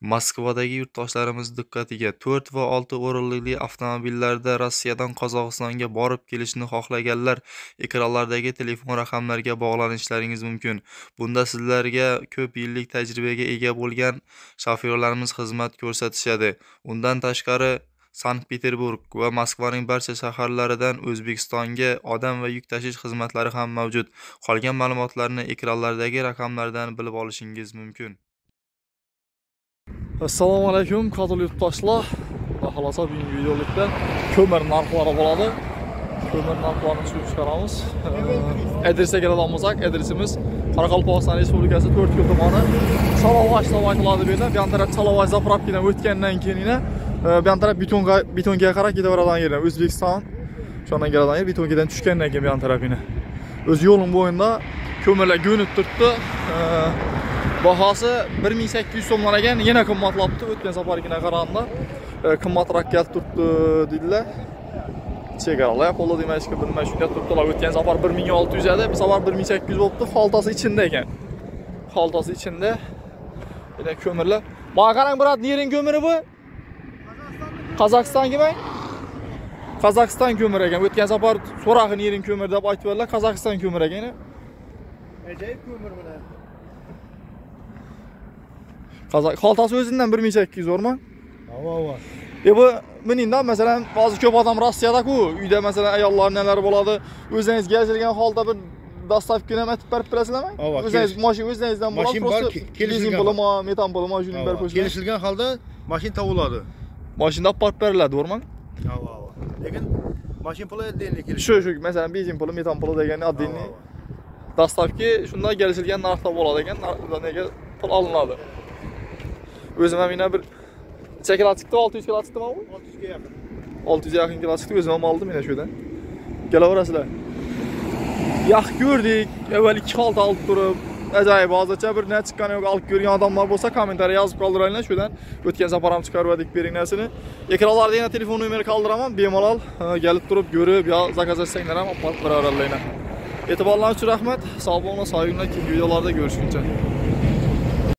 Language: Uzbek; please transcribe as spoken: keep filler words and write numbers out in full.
Moskvadagi yurtdoshlarimiz diqqatiga: to'rt va olti o'rinli avtomobillarda Rossiyadan Qozog'istonga borib kelishni xohlaganlar ekranlardagi telefon raqamlariga bog'lanishlaringiz mumkin. Bunda sizlarga ko'p yillik tajribaga ega bo'lgan shofyorlarimiz xizmat ko'rsatishadi. Undan tashqari, Sankt-Peterburg va Moskvaning barcha shaharlaridan O'zbekistonga odam va yuk tashish xizmatlari ham mavjud. Qolgan ma'lumotlarni ekranlardagi raqamlardan bilib olishingiz mumkin. Assalomu alaykum, qadrli yurtdoshlar. Xolos, bugungi videolikda ko'mir narxlari bo'ladi. Ko'mir narxlarini tushunib chiqaramiz. Adresga keladigan bo'lsak, adresimiz Qoraqalpog'iston Respublikasi to'rt ko'l tumani Chalovash deb aytiladi bu yerda. Bu taraf Chalovash zapravkadan o'tgandan keyin bu taraf betonga betonga qarab ketaveradigan yer. O'zbekiston shundan keladigan yer, betongadan tushgandan keyin bu tarafini. O'z yo'lim bo'yinda ko'mirlar go'nib turibdi. Bahosi bir ming sakkiz yuz so'mdan ekan, yana qimmatlabdi. O'tgan safargina qaraganda qimmatroq kelib turibdi dedilar. Chegaralar qo'lda demayishga bilmay shunday turibdilar. O'tgan safar bir ming olti yuz edi, bu safar bir ming sakkiz yuz bo'libdi. Xaltasi ichida ekan. Xaltasi ichida. Yana ko'mirlar. Mana qarang, brat, nering ko'miri bu? Qozog'iston kimi? Qozog'iston ko'miri ekan. O'tgan safar so'rag'i nering ko'miri deb aytibdilar. Qozog'iston ko'miri ekan. Ajoyib ko'mir bilan. Qozaq xaltasi o'zidan bir ming sakkiz yuz o'rma. Ava ava. E bu meningdan masalan, ba'zi ko'p odam Rossiyada-ku, uyda masalan ayollar nelar bo'ladi, o'zingiz kelishilgan holda bir dastavkani ham aytib berib turasizlarmi? O'zingiz mashina o'zingizdan bo'ladi, Mashina bor, kelishilgan bo'limi, metan bo'limi, shuni berib qo'yishgan. Kelishilgan holda mashina topiladi. Mashina olib borib beriladi, o'rman. Ava ava. Lekin mashina puli отдельно kelishadi. Shu shu, masalan, benzin puli, metan puli degani отдельно. Dastavki shundan kelishilgan narxda bo'ladi ekan, nega pul olinadi. O'zim ham yana bir necha kilo chiqdi? olti yuz kilo chiqdimi bu? olti yuzga yaqin. olti yuz yaqin kilo chiqdi, o'zim ham oldim mana shudan. Kelaverasizlar. Yaxshi ko'rdik. Avval ikki xalta olib turib, ajoyib hozircha bir nima chiqqani yo'q, olib ko'rgan odamlar bo'lsa kommentariy yozib qoldiringlar shudan. O'tgan safar ham chiqarib bering narsani. Ekranlarda yana telefon nomeri qoldiraman, bemalol kelib turib ko'rib, yo zakaz etsanglar ham olib beraverarlar. E'tiborlaringiz uchun rahmat. Sog' bo'linglar, sog'inglar, keyingi videolarda ko'rishguncha.